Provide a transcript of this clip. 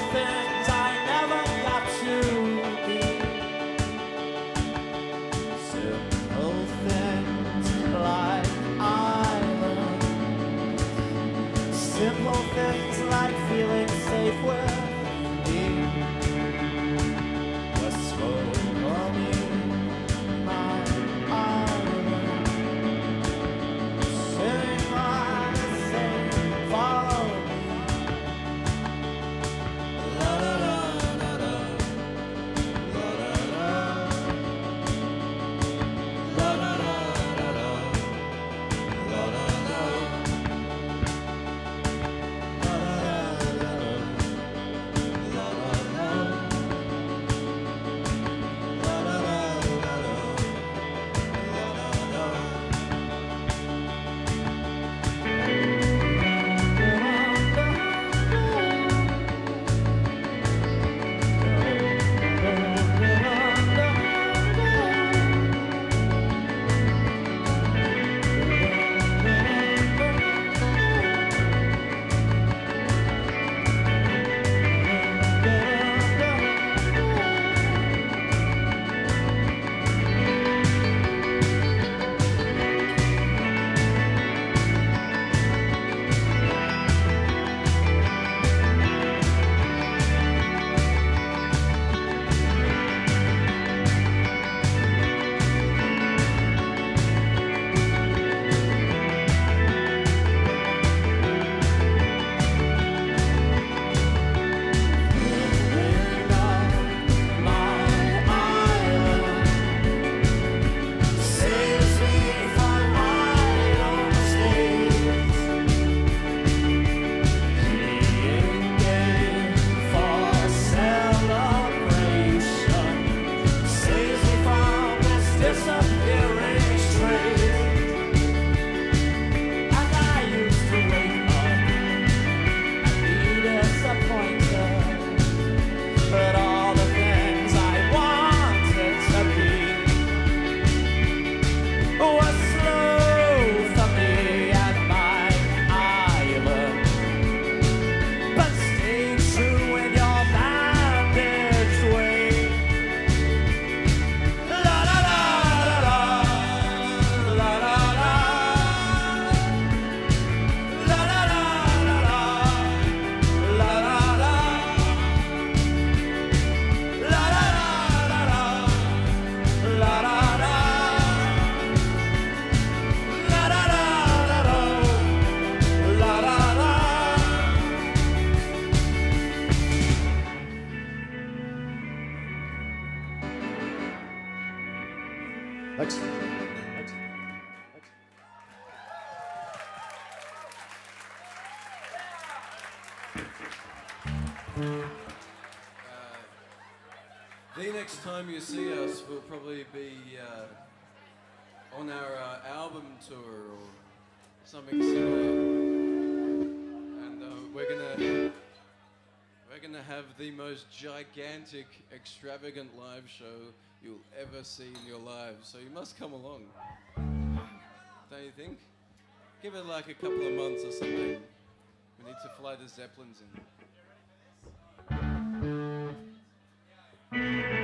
things I never got to be. Simple things like islands. Simple things like feeling safe with me. Was spoke on you, my island. Sing my sing for me. La la la la la. La la la. La la la la la. La la la. La la la la. La la la. La la la la la. La la la. Thanks. Thanks. The next time you see us will probably be on our album tour or something similar, and we're gonna have the most gigantic, extravagant live show you'll ever see in your lives. So you must come along, don't you think? Give it like a couple of months or something. We need to fly the Zeppelins in.